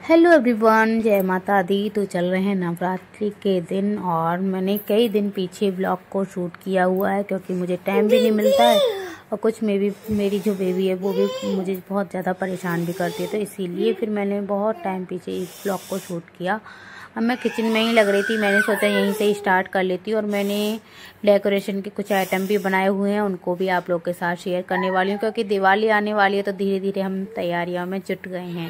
Hello everyone, जय माता दी। तो चल रहे हैं नवरात्रि के दिन और मैंने कई दिन पीछे ब्लॉग को शूट किया हुआ है क्योंकि मुझे टाइम भी नहीं मिलता है और कुछ मेरी जो बेबी है वो भी मुझे बहुत ज़्यादा परेशान भी करती है। तो इसीलिए फिर मैंने बहुत टाइम पीछे इस ब्लॉग को शूट किया। अब मैं किचन में ही लग रही थी, मैंने सोचा यहीं से ही स्टार्ट कर लेती। और मैंने डेकोरेशन के कुछ आइटम भी बनाए हुए हैं, उनको भी आप लोग के साथ शेयर करने वाली हूँ क्योंकि दिवाली आने वाली है तो धीरे धीरे हम तैयारियों में जुट गए हैं।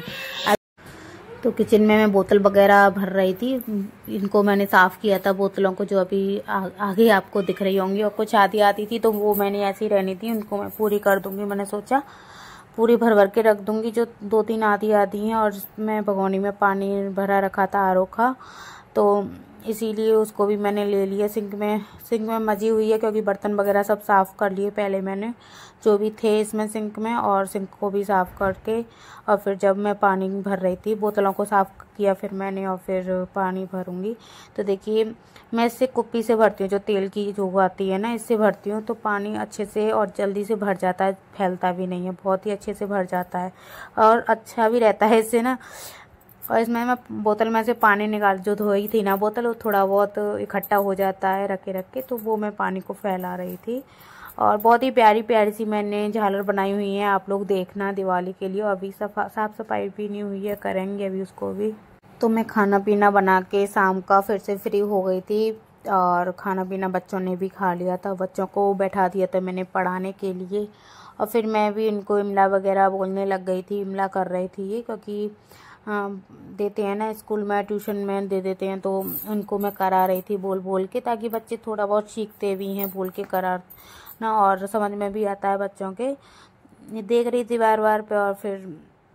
तो किचन में मैं बोतल वगैरह भर रही थी, इनको मैंने साफ़ किया था बोतलों को, जो अभी आगे आपको दिख रही होंगी। और कुछ आती थी तो वो मैंने ऐसी रहनी थी, उनको मैं पूरी कर दूंगी। मैंने सोचा पूरी भर भर के रख दूंगी, जो 2-3 आधी हैं। और मैं भगोनी में पानी भरा रखा था आरओ का, तो इसीलिए उसको भी मैंने ले लिया। सिंक में मजी हुई है क्योंकि बर्तन वगैरह सब साफ़ कर लिए पहले मैंने, जो भी थे इसमें सिंक में, और सिंक को भी साफ़ करके और फिर जब मैं पानी भर रही थी बोतलों को साफ़ किया फिर मैंने, और फिर पानी भरूंगी। तो देखिए मैं इससे कुप्पी से भरती हूँ, जो तेल की जो आती है ना, इससे भरती हूँ तो पानी अच्छे से और जल्दी से भर जाता है, फैलता भी नहीं है, बहुत ही अच्छे से भर जाता है और अच्छा भी रहता है इससे ना। और इसमें मैं बोतल में से पानी निकाल, जो धोई थी ना बोतल, वो थोड़ा बहुत इकट्ठा हो जाता है रख के, तो वो मैं पानी को फैला रही थी। और बहुत ही प्यारी प्यारी सी मैंने झालर बनाई हुई है, आप लोग देखना दिवाली के लिए। और अभी साफ सफाई भी नहीं हुई है, करेंगे अभी उसको भी। तो मैं खाना पीना बना के शाम का फिर से फ्री हो गई थी और खाना पीना बच्चों ने भी खा लिया था। बच्चों को बैठा दिया था मैंने पढ़ाने के लिए और फिर मैं भी इनको इमला वगैरह बोलने लग गई थी। इमला कर रही थी ये, क्योंकि देते हैं ना स्कूल में, ट्यूशन में दे देते हैं, तो उनको मैं करा रही थी बोल बोल के, ताकि बच्चे थोड़ा बहुत सीखते भी हैं बोल के करा ना, और समझ में भी आता है बच्चों के। ये देख रही थी बार बार पे। और फिर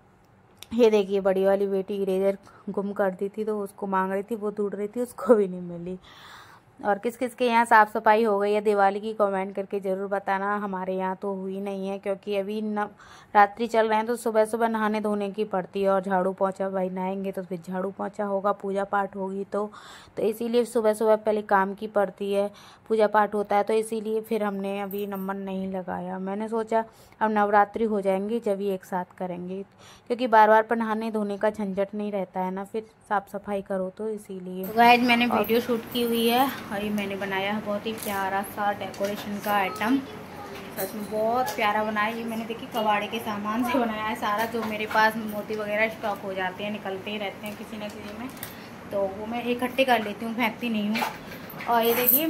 ये देखिए बड़ी वाली बेटी इरेजर गुम कर दी थी, तो उसको मांग रही थी, वो ढूंढ रही थी, उसको भी नहीं मिली। और किस किस के यहाँ साफ़ सफाई हो गई है दिवाली की, कमेंट करके ज़रूर बताना। हमारे यहाँ तो हुई नहीं है क्योंकि अभी रात्रि चल रहे हैं, तो सुबह सुबह नहाने धोने की पड़ती है और झाड़ू पोंछा, भाई नहाएंगे तो फिर झाड़ू पोंछा होगा, पूजा पाठ होगी तो इसीलिए सुबह सुबह पहले काम की पड़ती है, पूजा पाठ होता है, तो इसीलिए फिर हमने अभी नंबर नहीं लगाया। मैंने सोचा अब नवरात्रि हो जाएंगी जब ये एक साथ करेंगे, क्योंकि बार बार पर नहाने धोने का झंझट नहीं रहता है ना, फिर साफ़ सफाई करो, तो इसीलिए। तो गाइस मैंने वीडियो शूट की हुई है और ये मैंने बनाया है बहुत ही प्यारा सा डेकोरेशन का आइटम, सच में बहुत प्यारा बनाया। ये मैंने देखिए कबाड़े के सामान से बनाया है सारा, जो मेरे पास मोती वगैरह स्टॉक हो जाते हैं, निकलते ही रहते हैं किसी न किसी में, तो वो मैं इकट्ठे कर लेती हूँ, फेंकती नहीं हूँ। और ये देखिए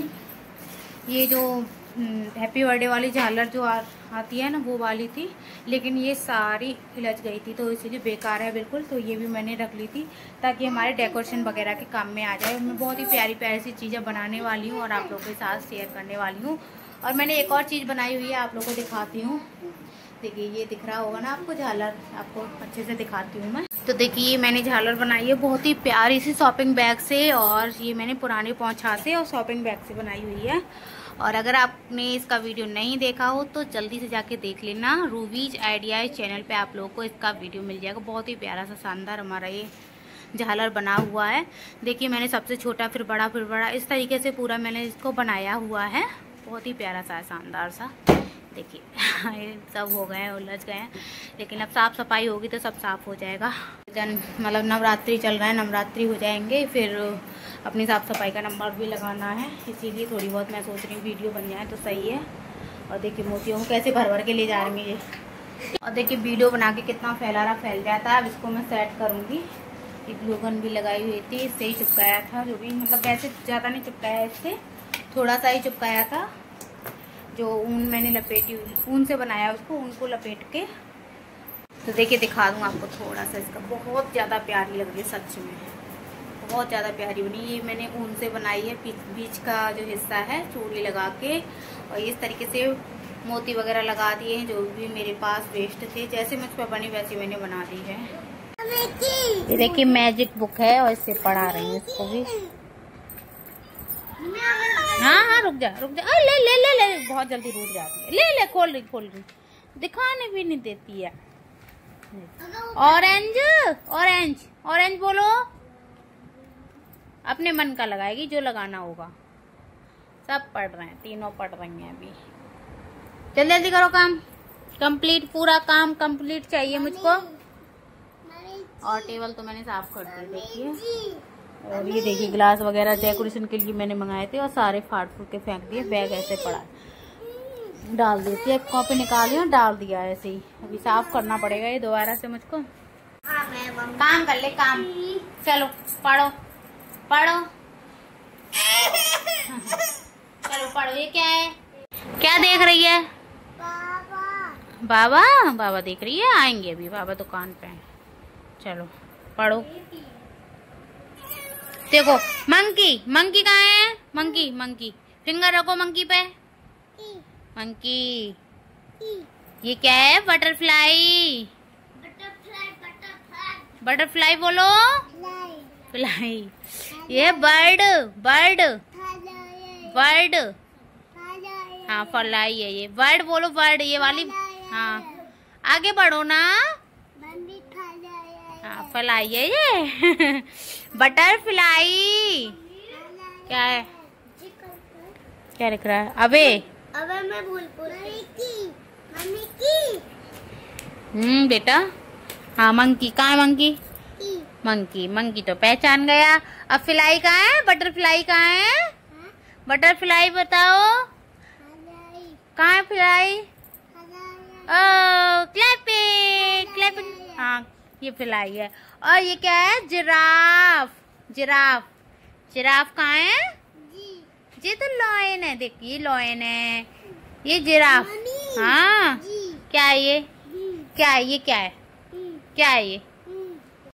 ये जो हैप्पी बर्थडे वाली झालर जो आती है ना, वो वाली थी, लेकिन ये सारी उलझ गई थी तो इसीलिए बेकार है बिल्कुल। तो ये भी मैंने रख ली थी ताकि हमारे डेकोरेशन वगैरह के काम में आ जाए। मैं बहुत ही प्यारी प्यारी सी चीज़ें बनाने वाली हूँ और आप लोगों के साथ शेयर करने वाली हूँ। और मैंने एक और चीज़ बनाई हुई है, आप लोगों को दिखाती हूँ। देखिए ये दिख रहा होगा ना आपको, झालर आपको अच्छे से दिखाती हूँ मैं। तो देखिए मैंने झालर बनाई है बहुत ही प्यारी सी शॉपिंग बैग से, और ये मैंने पुराने पोंछा से और शॉपिंग बैग से बनाई हुई है। और अगर आपने इसका वीडियो नहीं देखा हो तो जल्दी से जाके देख लेना, रूबीज आइडियाज चैनल पे आप लोगों को इसका वीडियो मिल जाएगा। बहुत ही प्यारा सा शानदार हमारा ये झालर बना हुआ है। देखिए मैंने सबसे छोटा फिर बड़ा इस तरीके से पूरा मैंने इसको बनाया हुआ है, बहुत ही प्यारा सा शानदार सा। देखिए ये सब हो गए हैं, उलझ गए हैं, लेकिन अब साफ़ सफाई होगी तो सब साफ़ हो जाएगा। मतलब नवरात्रि चल रहा है, नवरात्रि हो जाएंगे फिर अपनी साफ़ सफाई का नंबर भी लगाना है, इसीलिए थोड़ी बहुत मैं सोच रही हूँ वीडियो बन जाए तो सही है। और देखिए मोतियों को कैसे भर भर के ले जा रही है ये, और देखिए वीडियो बना के कितना फैल जाता है। अब इसको मैं सेट करूँगी। ये ग्लू गन भी लगाई हुई थी, इससे ही चिपकाया था, जो भी मतलब वैसे ज़्यादा नहीं चिपकाया, इससे थोड़ा सा ही चिपकाया था। जो ऊन मैंने लपेटी हुई, ऊन से बनाया उसको, ऊन को लपेट के। तो देखिए दिखा दूँ आपको थोड़ा सा इसका, बहुत ज़्यादा प्यारी लग रही है, सच में बहुत ज़्यादा प्यारी बनी। ये मैंने ऊन से बनाई है, बीच का जो हिस्सा है चूड़ी लगा के, और इस तरीके से मोती वगैरह लगा दिए हैं, जो भी मेरे पास वेस्ट थे। जैसे मुझ पर बनी वैसे मैंने बना दी है। ये देखिए मैजिक बुक है और इससे पढ़ा रही हूँ इसको भी। हाँ रुक जा ले ले ले ले, बहुत जल्दी रूठ जाती है। ले खोल रही दिखाने भी नहीं देती है। ऑरेंज बोलो, अपने मन का लगाएगी जो लगाना होगा। सब पढ़ रहे हैं, तीनों पढ़ रही हैं अभी। जल्दी करो काम कंप्लीट, पूरा काम कंप्लीट चाहिए मुझको। और टेबल तो मैंने साफ कर दी, देखिए। और ये देखिए ग्लास वगैरह डेकोरेशन के लिए मैंने मंगाए थे और सारे फाड़ फूट के फेंक दिए। बैग ऐसे पड़ा डाल देती है, एक कॉपी निकाली और डाल दिया ऐसे ही। अभी साफ करना पड़ेगा ये दोबारा से मुझको। काम कर ले काम। चलो पढ़ो पढ़ो चलो पढ़ो। ये क्या है, क्या देख रही है? बाबा बाबा देख रही है। आएंगे अभी बाबा दुकान पे। चलो पढ़ो। देखो मंकी, मंकी कहाँ है? मंकी मंकी फिंगर रखो मंकी पे। मंकी ये क्या है? बटरफ्लाई। बटरफ्लाई बोलो। फ्लाई। ये बर्ड, बर्ड बर्ड। हाँ फ्लाई है ये। बर्ड बोलो, बर्ड ये वाली। हाँ आगे बढ़ो ना। हाँ फ्लाई है ये। बटरफ्लाई। क्या है, क्या लिख रहा है? अबे मैं भूल बेटा। हाँ मंकी कहाँ है? मंकी मंकी मंकी तो पहचान गया। अब फ्लाई कहाँ है? बटरफ्लाई कहाँ है? बटरफ्लाई बताओ कहाँ है फ्लाई? ओह क्लैपिंग क्लैपिंग। हाँ ये फ्लाई है। और ये क्या है? जिराफ। जिराफ जिराफ कहाँ है? ये तो लॉयन है। देखिए लॉयन है, ये जिराफ। हाँ क्या है ये? क्या है ये? क्या है? क्या है ये?